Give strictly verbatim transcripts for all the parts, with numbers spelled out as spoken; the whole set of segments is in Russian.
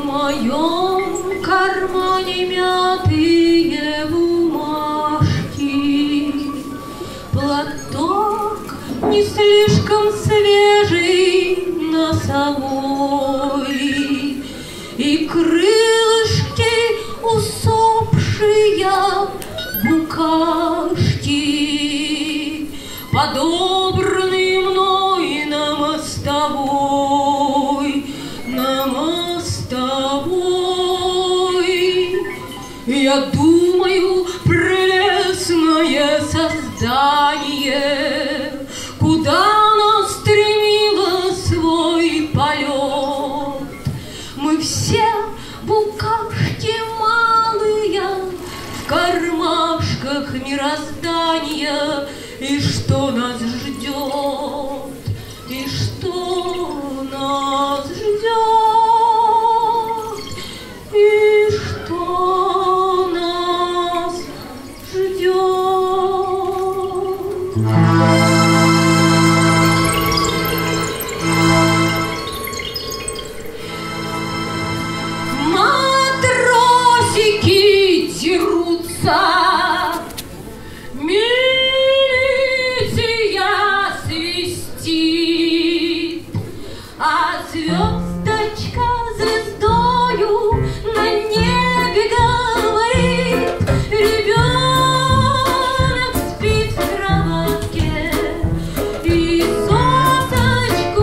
моем кармане мятые бумажки, платок не слишком свежий, носовой, и крылышки усопшие букашки, подобранные мной на мостовой, на мостовой. Я думаю, прелестное создание, куда оно стремило свой полет. Мы все букашки малые в кармашках мироздания, и что нас ждет, и что нас ждет, и что нас ждет. Матросики дерутся, а звездочка звездою на небе говорит: ребенок спит в кроватке и соточку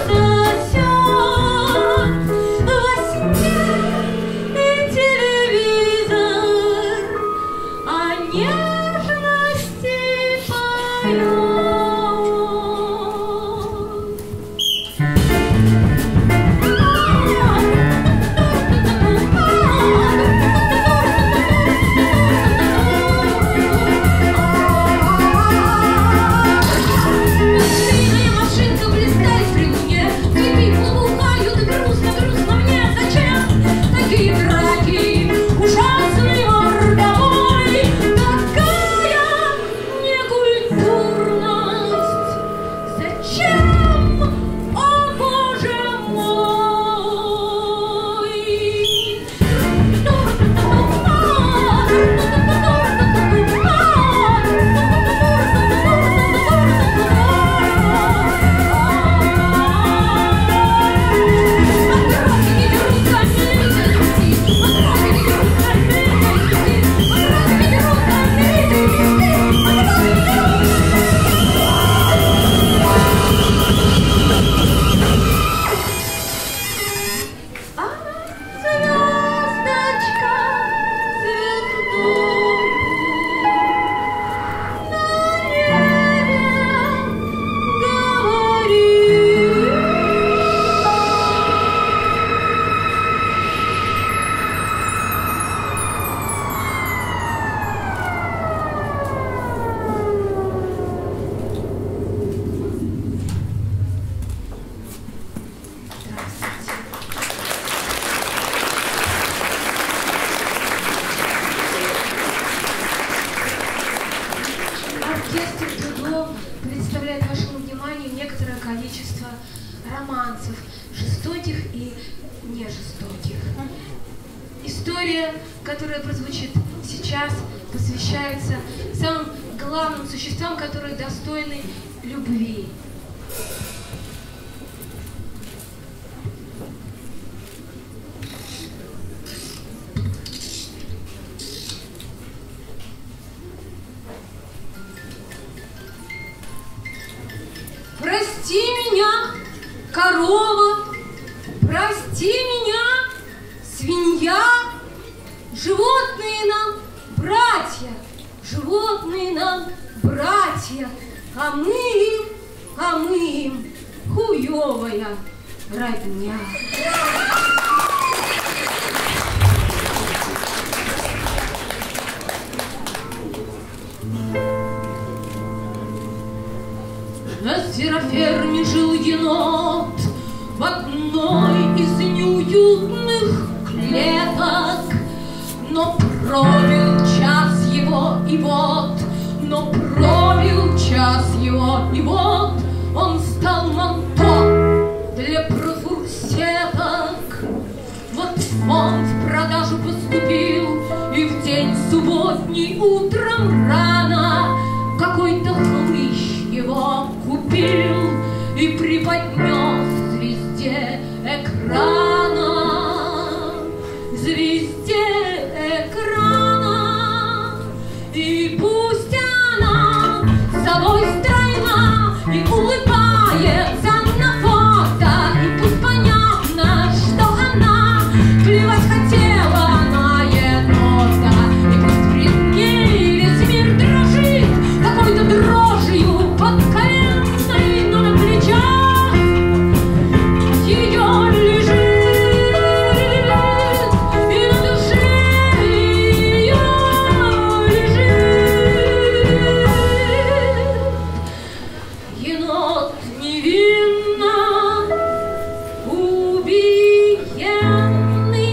сосет во сне, и телевизор о нежности поет. Представляет вашему вниманию некоторое количество романсов, жестоких и не жестоких. История, которая прозвучит сейчас, посвящается самым главным существам, которые достойны любви. Прости меня, корова, прости меня, свинья, животные нам братья, животные нам братья, а мы им, а мы им хуевая родня. На звероферме жил енот в одной из неуютных клеток, но пробил час его, и вот, но пробил час его, и вот он стал манто для профурсеток. Вот он в продажу поступил, и в день субботний утром рано какой-то хлыщ его купил и преподнес звезде экрана, звезде экрана. И пусть она собой стройна и улыбается на фото, и пусть понятно, что она плевать хотела на енота, и пусть пред ней весь мир дрожит какой-то дрожью подколенной, но на плечах ее лежит, и на душе ее лежит енот невинно убиенный.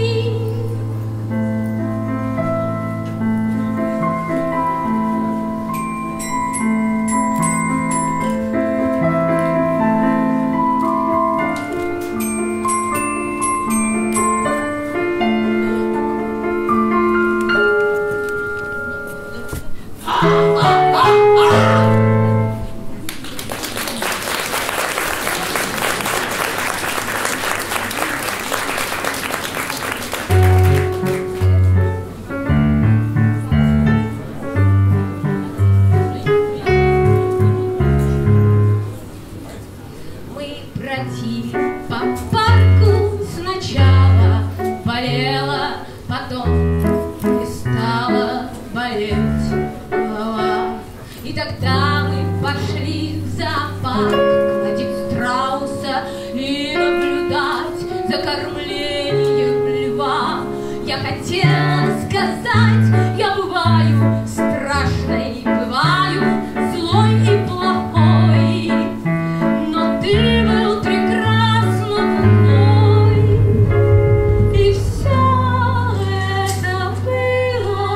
Мы бродили по парку, сначала болела, потом и стала болеть голова. И тогда мы пошли в зоопарк гладить страуса и наблюдать за кормлением льва. Я хотела сказать, я бываю страшной, бываю злой и плохой, но ты был прекрасно мной, и все это было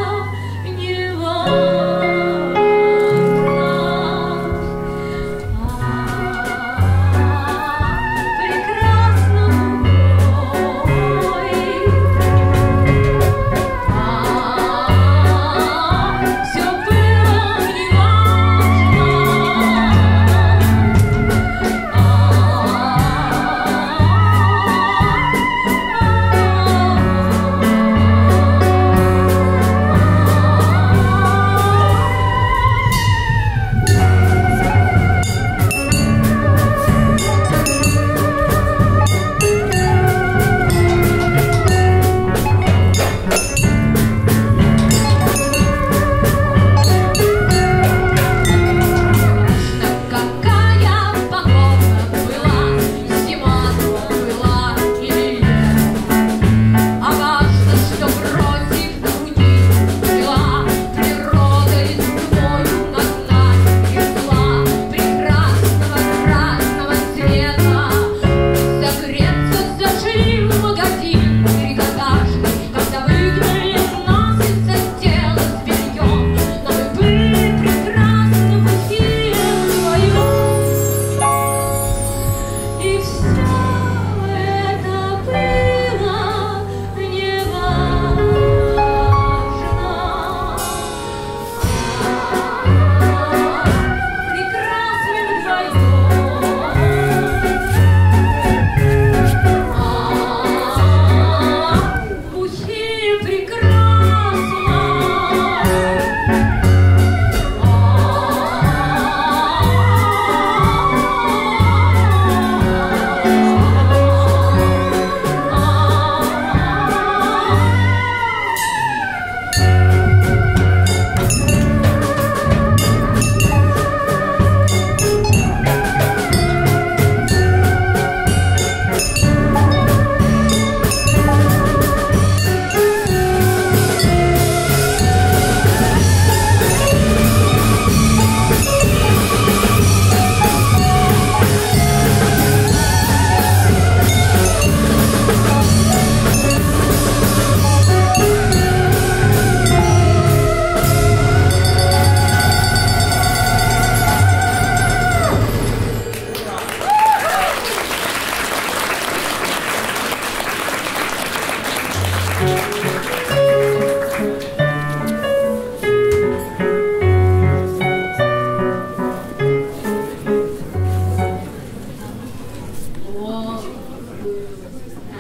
неважно. Прекрасно мной.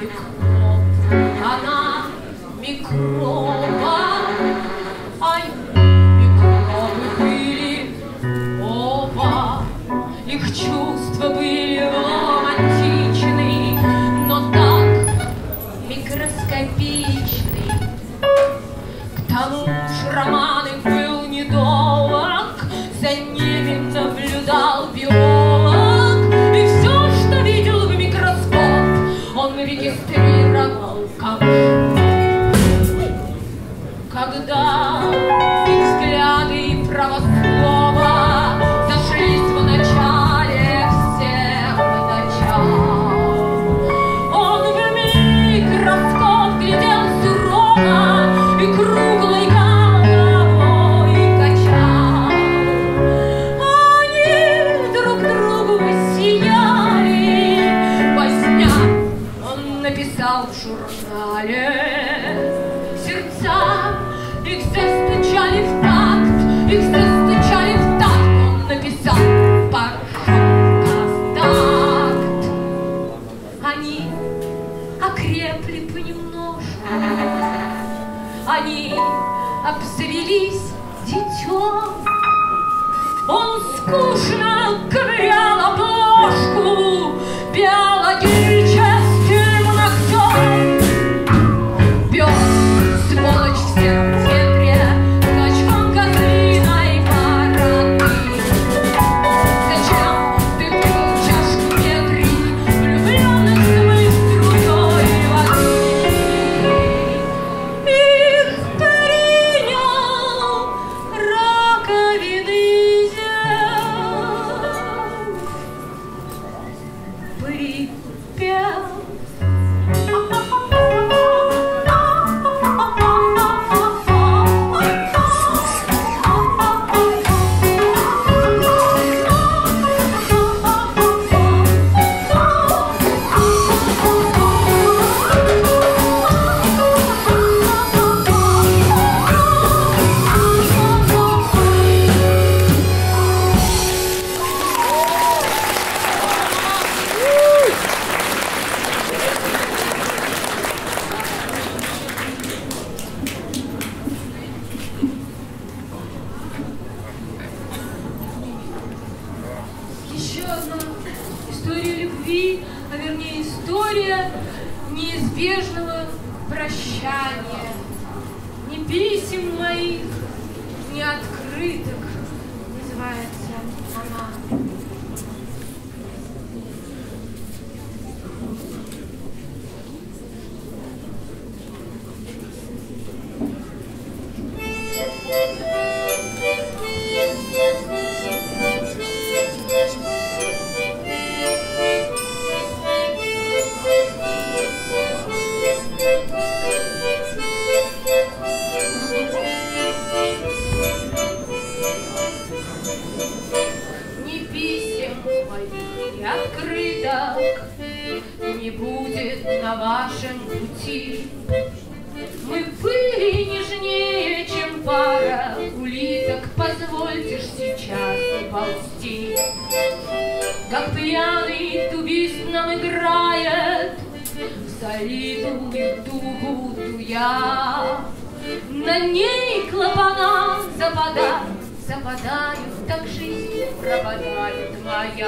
микроб, она микроба, ай, микробы были оба, их чувства были романтичны, но так микроскопичны. К тому ж роман их был недолг, за ними наблюдал биолог, и все, что видел в микроскоп, он регистрировал как. Когда их взгляды и правослова сошлись в начале всех начал, он в микроскоп глядел сурово и круглой головой качал. Они друг другу сияли, возня он написал в журнале. Сердца их застучали в такт, их застучали в такт, он написал паршункастакт. Они окрепли понемножку, они обзавелись детем. Он скучно ковырял обложку биологическим ногтем. Пес, сволочь в сером центре, клочком козлиной бороды. Зачем ты пил чашку ветри, влюбленных смыв струей воды? Их принял раковины зев, припев. Еще одна история любви, а вернее история неизбежного прощания. Ни писем моих, ни открыток называется она. Ни писем моих, ни открыток не будет на вашем пути. Мы были нежнее, чем пара улиток, позвольте ж сейчас уползти. Как пьяный тубист нам играет в солидную дугу дуя. На ней клапана западают, западают, так жизнь пропадает моя.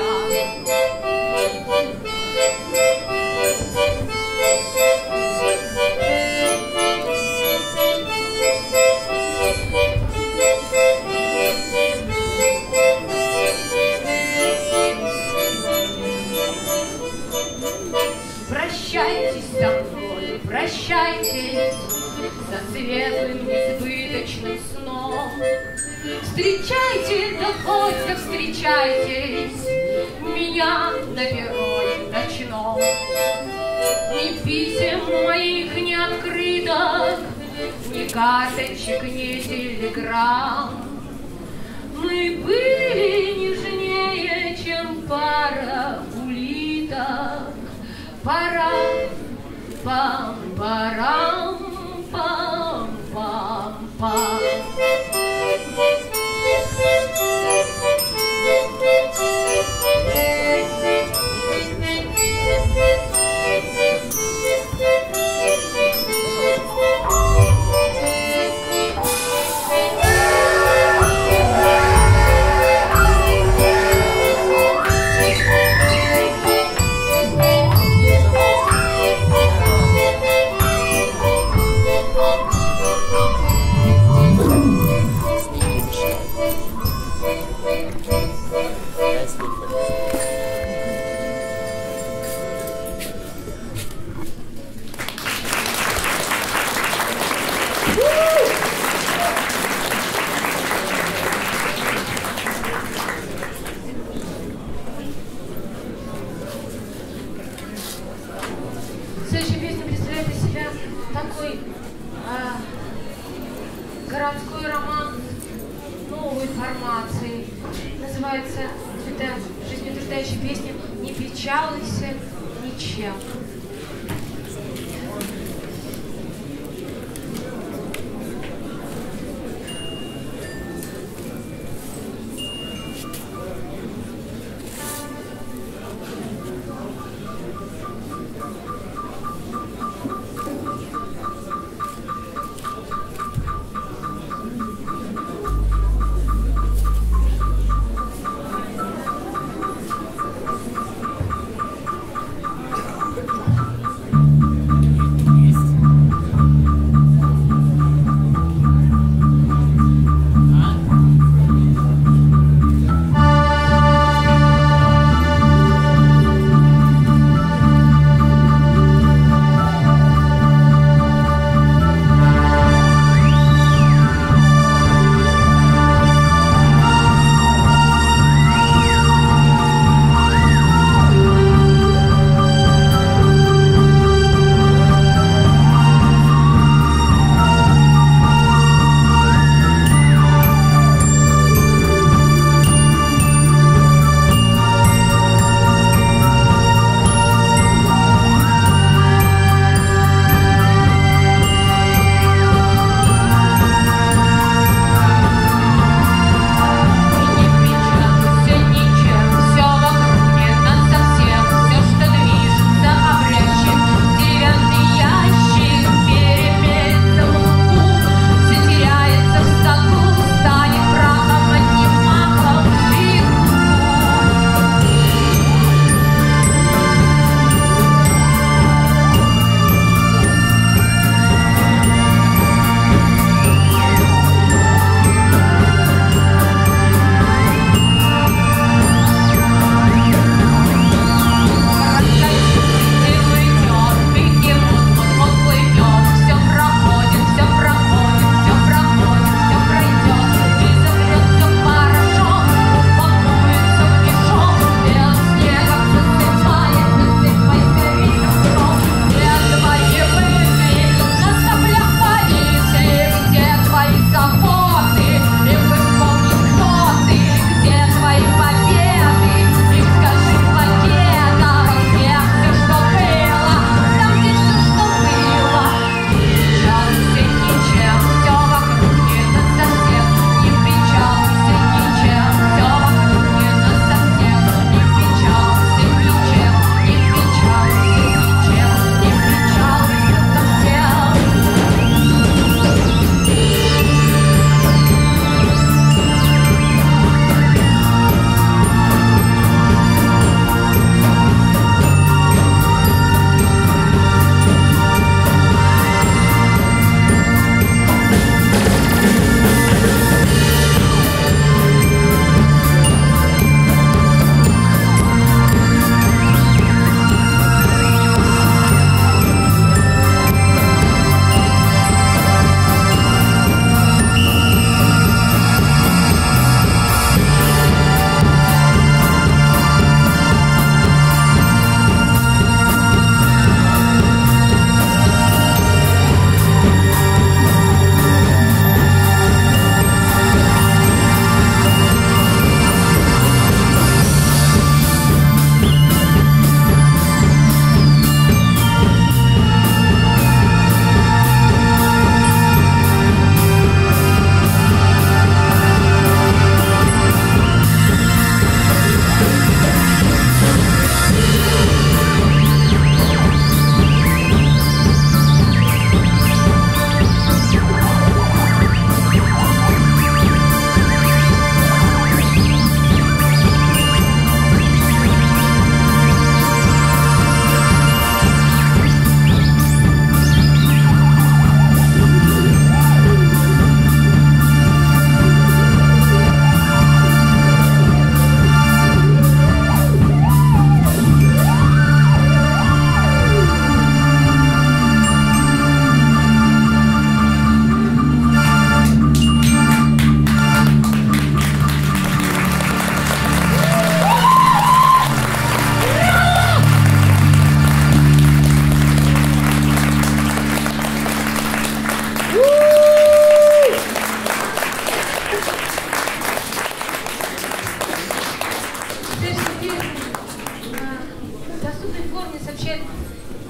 Прощайтесь со мной, прощайтесь со светлым несбыточным сном. Встречайте, да хоть да встречайтесь меня на перроне ночном. Ни писем моих, ни открыток, ни карточек, ни телеграмм. Мы были нежнее, чем пара улиток. Пора, пам-парам, пам-пам-пам. такой а, городской роман новой формации. Называется эта жизнеутверждающая песня «Не печалуйся ничем». Thank you.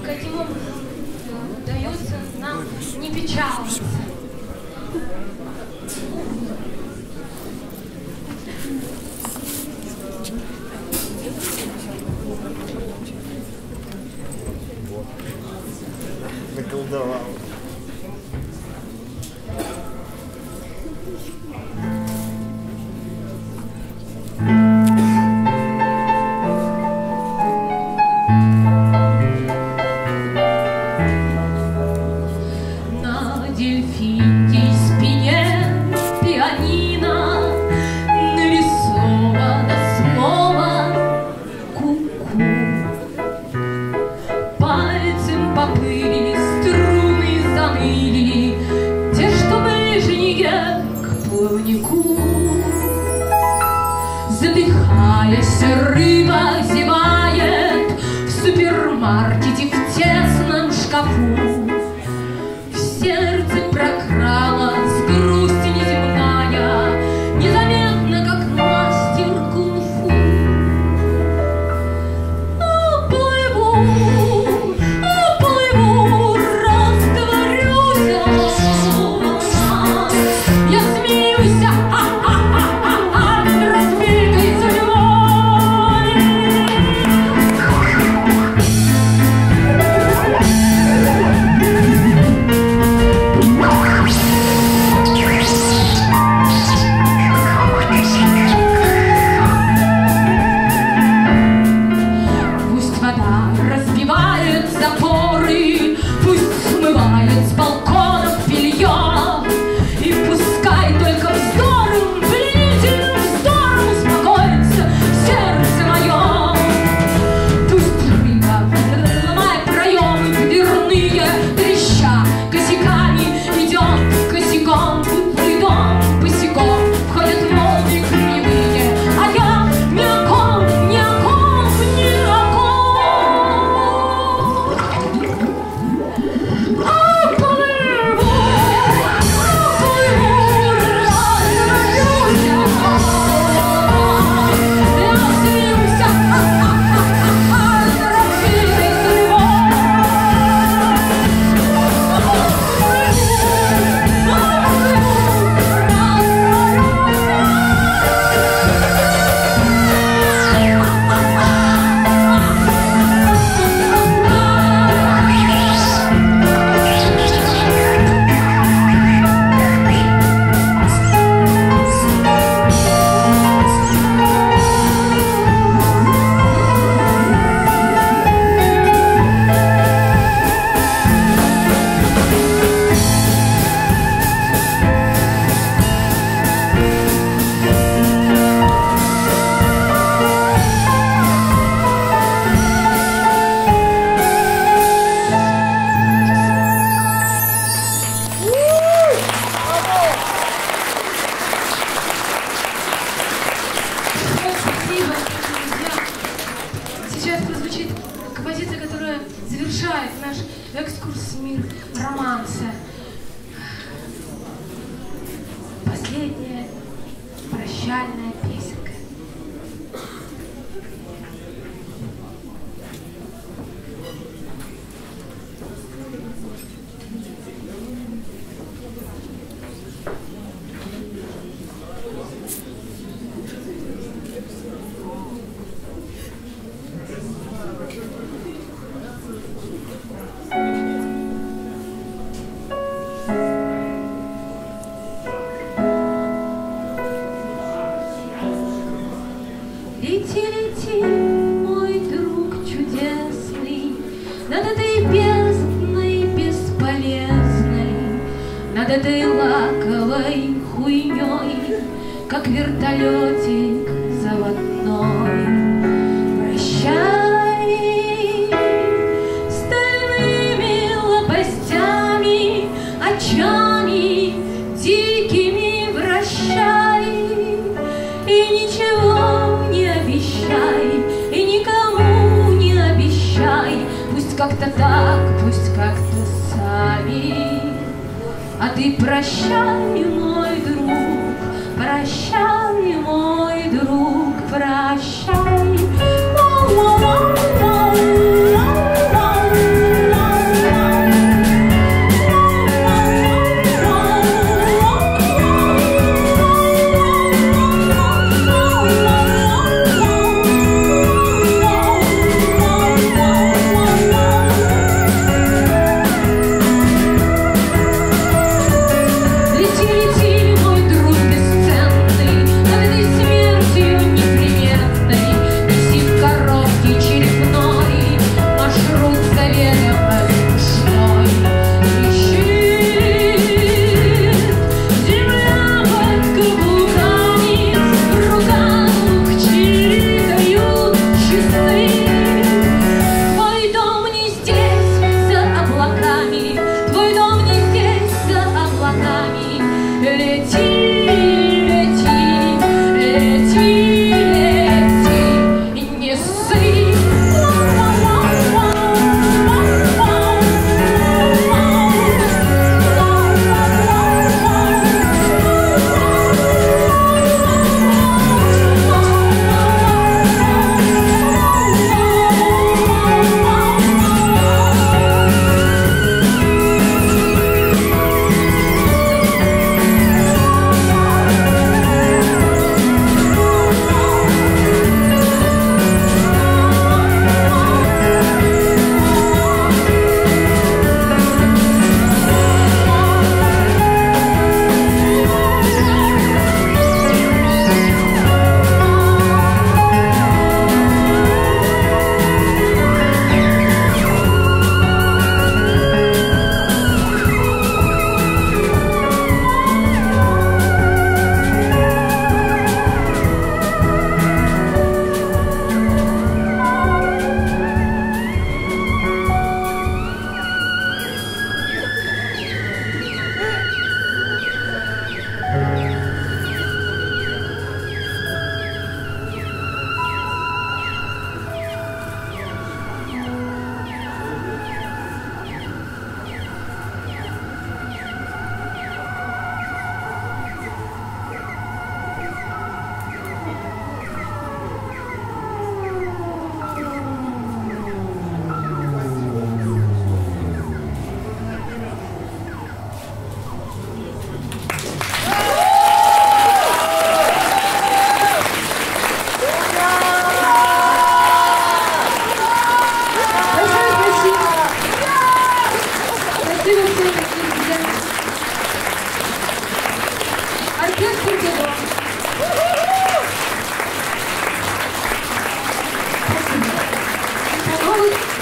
каким образом удается нам не печалиться. Наколдовал. На дельфиньей спине пианино нарисовано слово ку-ку. Пальцем по пыли струны заныли, те, что ближнее к плавнику. Задыхаясь, рыба зевает в супермаркете в тесном шкафу. В сердце прокралась грусть неземная, незаметно, как мастер кунг-фу. Уплыву, уплыву, растворюсь. Я смеюсь, а-а-а-а, разбитой судьбой. Пусть вода разбивает запоры, пусть смывает с балконов белье, и пускай только вздором, пленительным вздором успокоится сердце мое. Пусть рыба, ломая проемы дверные, треща косяками, идет косяком, будто и дом босиком, входят волны кривые, а я ни о ком, ни о ком, ни о ком. Уплыву, уплыву, растворюсь. Я смеюсь, а-а-а-а, разбитой судьбой. Спасибо, друзья. Сейчас прозвучит композиция, которая завершает наш экскурс в мир романса. Последняя прощальная песенка. Лети, лети, мой друг чудесный, над этой бездной бесполезной, над этой лаковой хуйней, как вертолетик заводной. Прощай стальными лопастями, очами дикими вращай, и ничего не обещай, и никому не обещай. Пусть как-то так, пусть как-то сами. А ты прощай, мой друг, прощай, мой друг, прощай. Ла-ла-ла-ла-ла-ла. новых